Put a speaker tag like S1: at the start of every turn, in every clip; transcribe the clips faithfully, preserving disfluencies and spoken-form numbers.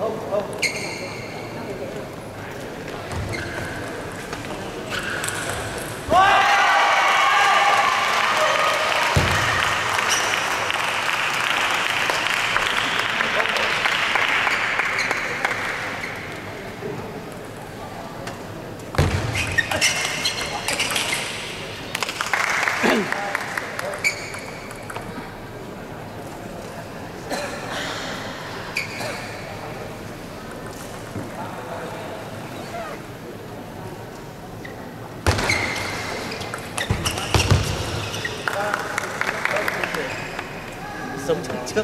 S1: Sống trước trước.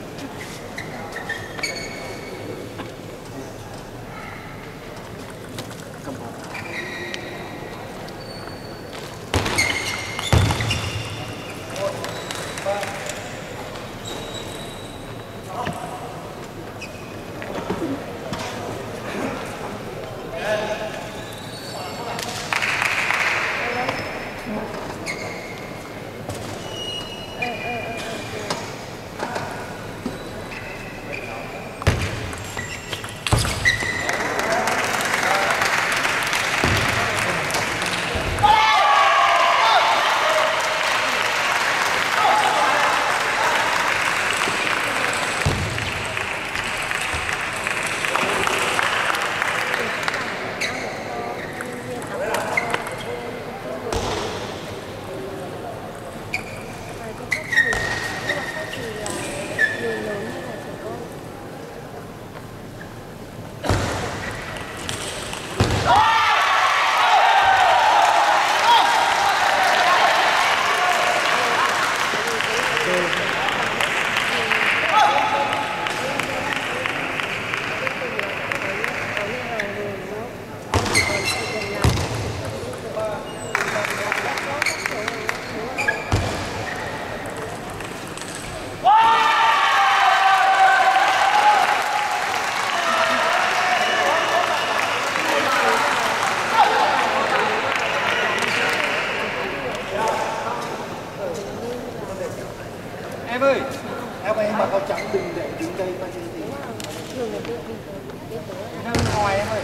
S2: Em ơi, em ơi, em mặc áo trắng đừng để đứng đây coi như gì. Em ngoài em ơi.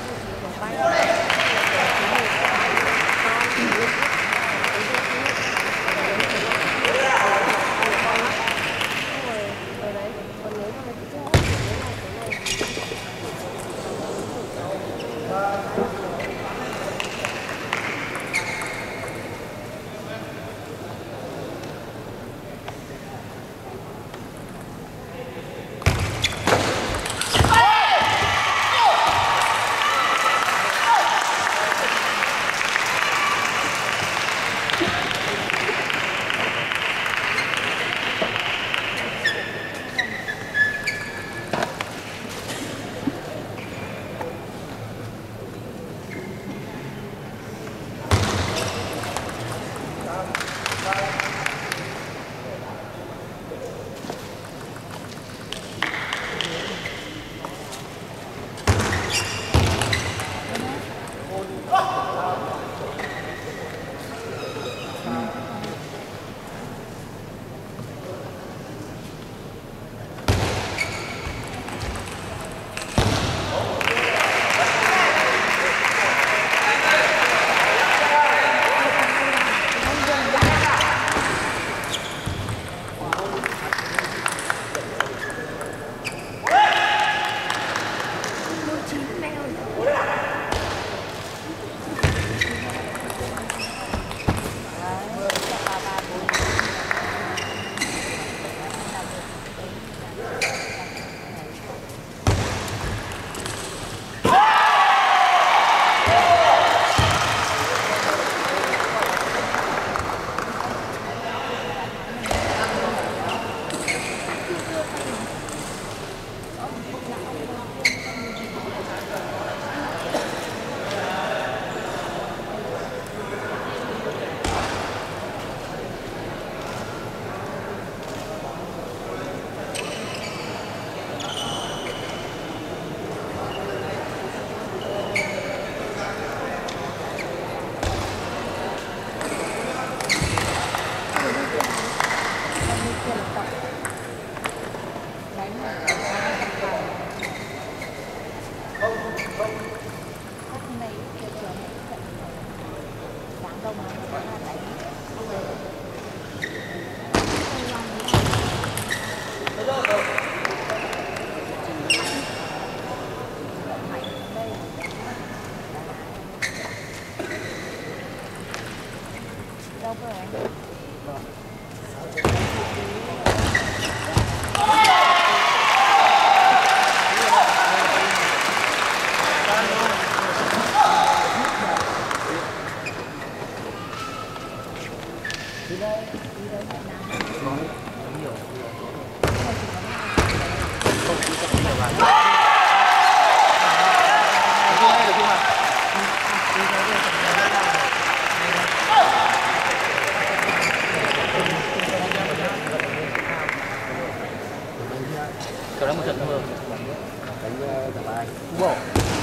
S1: Cậu đang một trận mưa.
S3: Đánh thằng ai?
S1: Wow.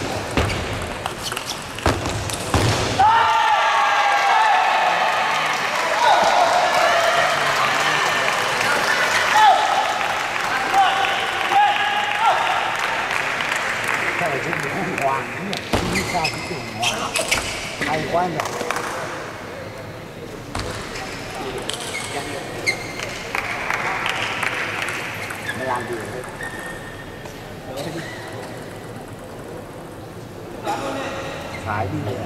S3: Sao lại cái hoàng nhỉ? Như sao cái kiểu hoàng hay quá nhỉ? Mày làm gì vậy? Phải đi nè.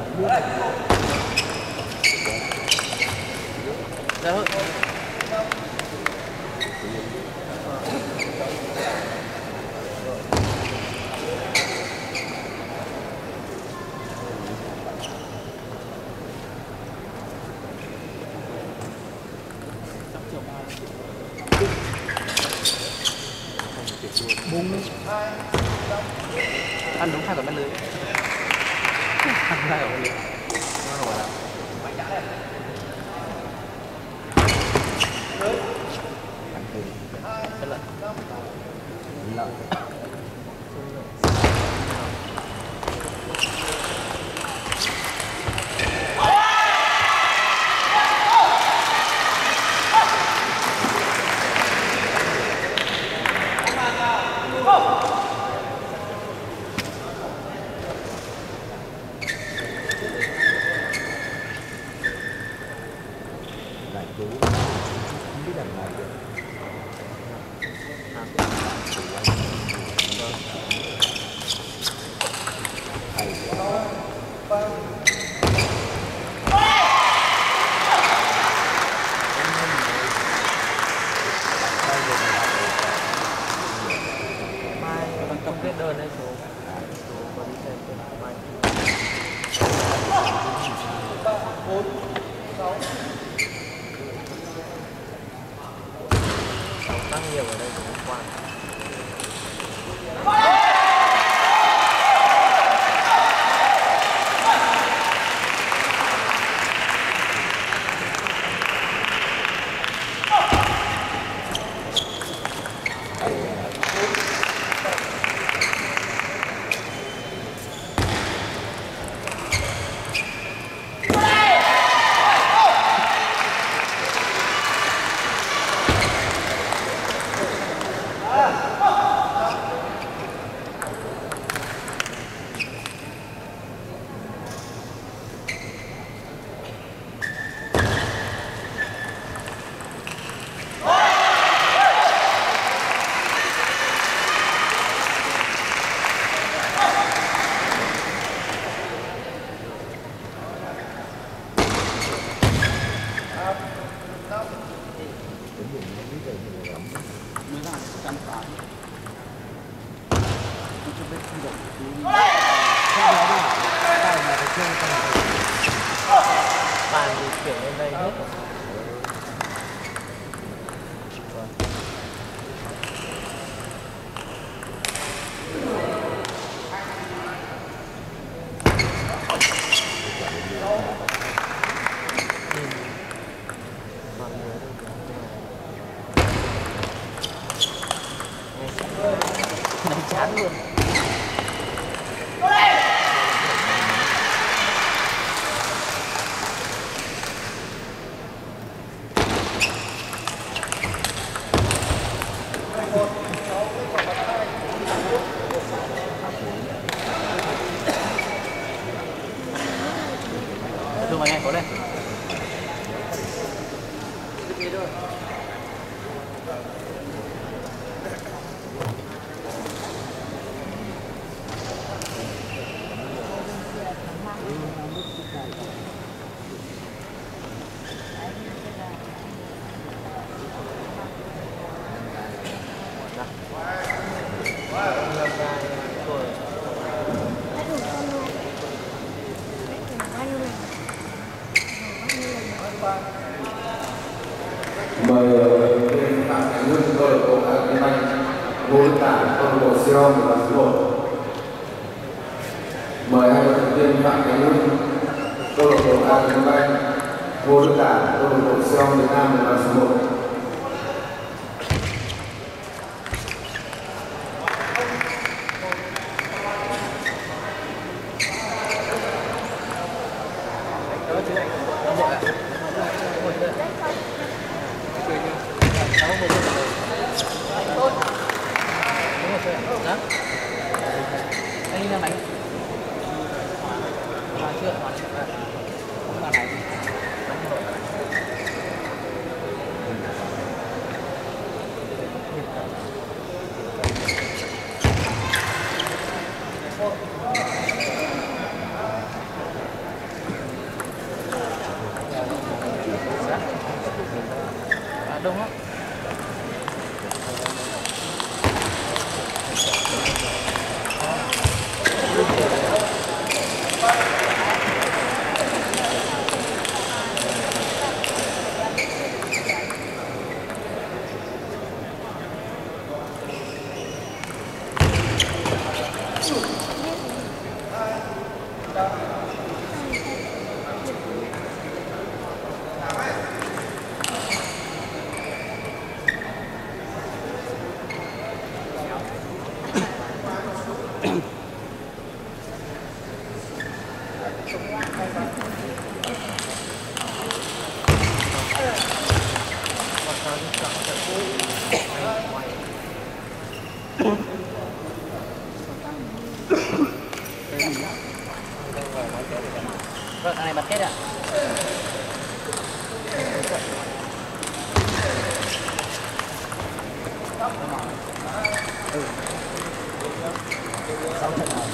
S1: Ra hơi.
S3: Bung
S1: Ăn đúng hai quả bên lưới. Ăn hai quả bên lưới. Nó rồi là cái lợn.
S3: lợn. Lại chú không biết làm này được. Hay quá.
S1: Mai còn không biết đơn đấy số. Số có đi xem cái mai.
S2: bốn sáu
S1: Tăng nhiều ở đây của hôm qua. Bàn thì chuyển lên đây hết rồi. Này chán luôn. Thương mày nghe, có lên.
S4: Ngô Đức Tản, câu lạc bộ Sion và số một. Mời hai vận động viên Phạm Khánh Hưng, câu lạc bộ Agribank, Ngô Đức Tản, câu lạc bộ Sion Việt Nam và số một.
S1: Anh đang đánh à, chưa hoàn à, không là đánh à, đông lắm. Vâng, thằng này bật hết ạ. Ừ. Sáu trận nào.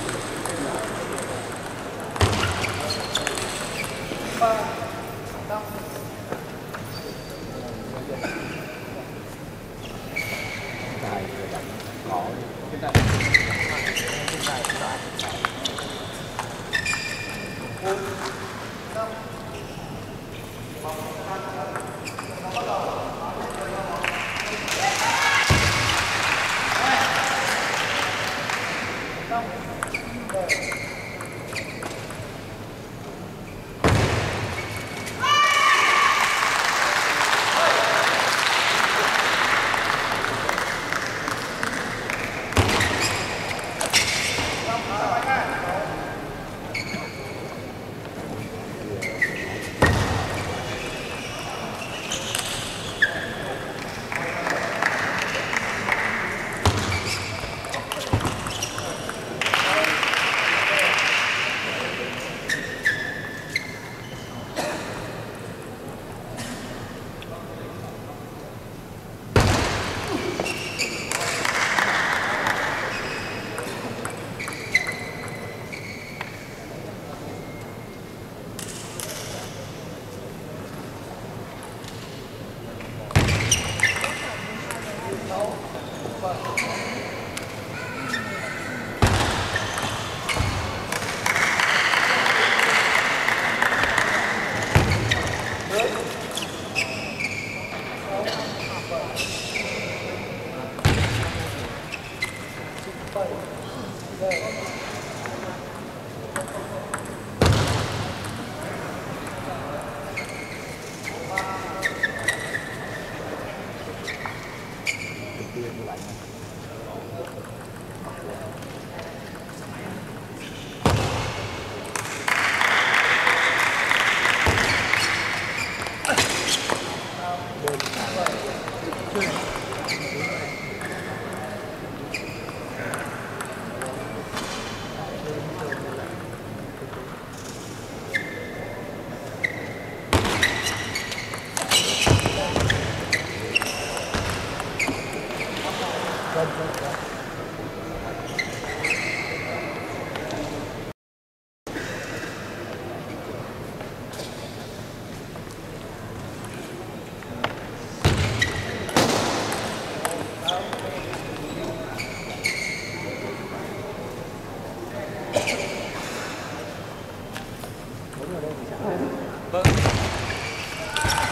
S1: Tài có hiện tại hiện tại hiện tại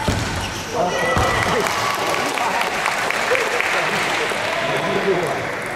S3: Vâng.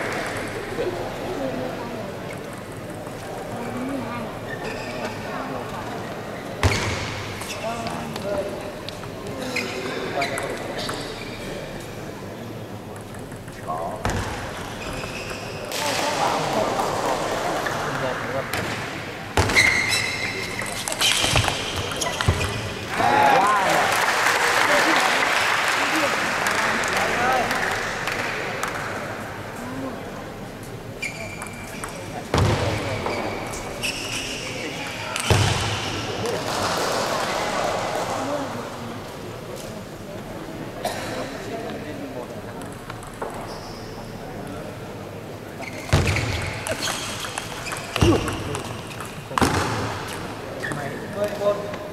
S2: một.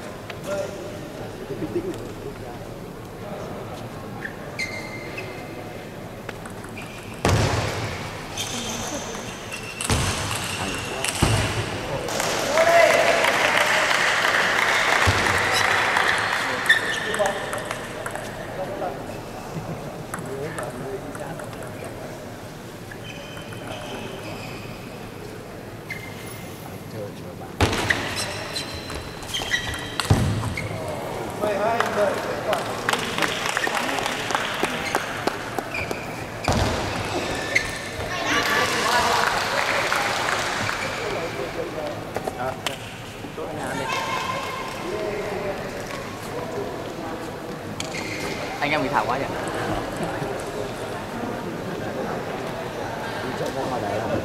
S3: Chơi chưa bạn.
S2: mười hai mười kết quả.
S1: Đó, chỗ nhà đi. Anh em bị thảo quá nhỉ?
S3: Đi chạy ra ngoài đấy.